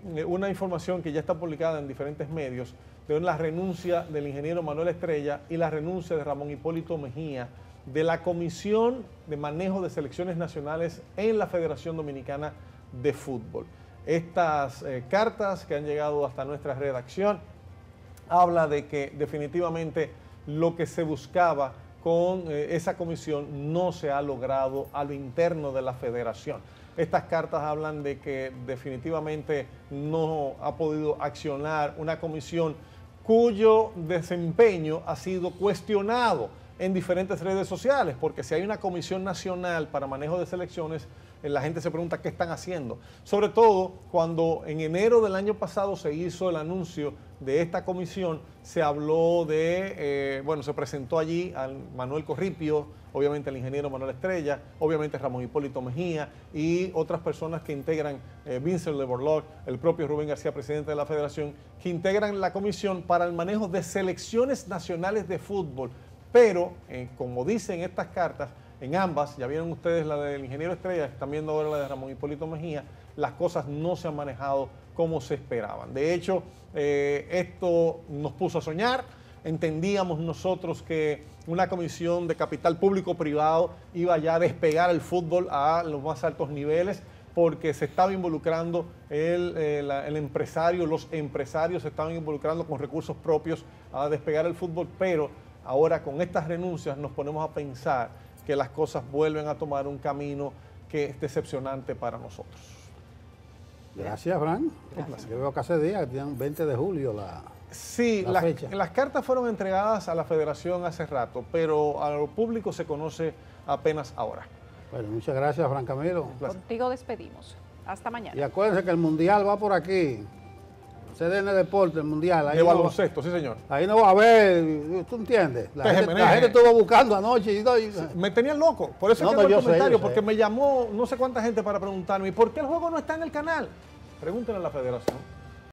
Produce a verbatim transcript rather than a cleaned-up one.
una información que ya está publicada en diferentes medios de la renuncia del ingeniero Manuel Estrella y la renuncia de Ramón Hipólito Mejía de la Comisión de Manejo de Selecciones Nacionales en la Federación Dominicana de Fútbol. Estas eh, cartas que han llegado hasta nuestra redacción habla de que definitivamente lo que se buscaba con eh, esa comisión no se ha logrado a lo interno de la federación. Estas cartas hablan de que definitivamente no ha podido accionar una comisión cuyo desempeño ha sido cuestionado en diferentes redes sociales, porque si hay una comisión nacional para manejo de selecciones, la gente se pregunta qué están haciendo. Sobre todo cuando en enero del año pasado se hizo el anuncio de esta comisión, se habló de, eh, bueno, se presentó allí a Manuel Corripio, obviamente el ingeniero Manuel Estrella, obviamente Ramón Hipólito Mejía y otras personas que integran, eh, Vincent Le Borloo, el propio Rubén García, presidente de la federación, que integran la comisión para el manejo de selecciones nacionales de fútbol. Pero, eh, como dicen estas cartas, en ambas, ya vieron ustedes la del ingeniero Estrella, están viendo ahora la de Ramón Hipólito Mejía, las cosas no se han manejado como se esperaban. De hecho, eh, esto nos puso a soñar. Entendíamos nosotros que una comisión de capital público-privado iba ya a despegar el fútbol a los más altos niveles, porque se estaba involucrando el, el, el empresario, los empresarios se estaban involucrando con recursos propios a despegar el fútbol, pero ahora con estas renuncias nos ponemos a pensar que las cosas vuelven a tomar un camino que es decepcionante para nosotros. Gracias, Fran. Gracias. Yo veo que hace días, que tienen veinte de julio la, sí, la las, fecha. Las cartas fueron entregadas a la federación hace rato, pero al público se conoce apenas ahora. Bueno, muchas gracias, Fran Camilo. Contigo despedimos. Hasta mañana. Y acuérdense que el Mundial va por aquí. C D N Deporte, el Mundial. Ahí de no baloncesto, va, sí señor. Ahí no va a haber, ¿tú entiendes? La, gente, la gente estuvo buscando anoche. Y, y, sí, me tenían loco, por eso no, es no, que no el yo comentario, sé, yo porque sé. me llamó no sé cuánta gente para preguntarme, ¿y por qué el juego no está en el canal? Pregúntenle a la federación.